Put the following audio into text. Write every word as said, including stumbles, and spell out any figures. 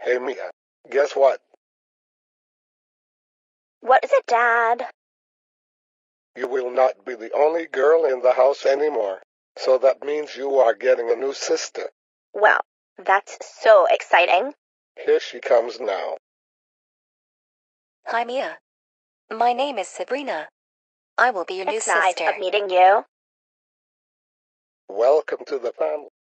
Hey Mia, guess what? What is it, Dad? You will not be the only girl in the house anymore. So that means you are getting a new sister. Well, that's so exciting. Here she comes now. Hi, Mia. My name is Sabrina. I will be your new It's nice sister. of meeting you. Welcome to the family.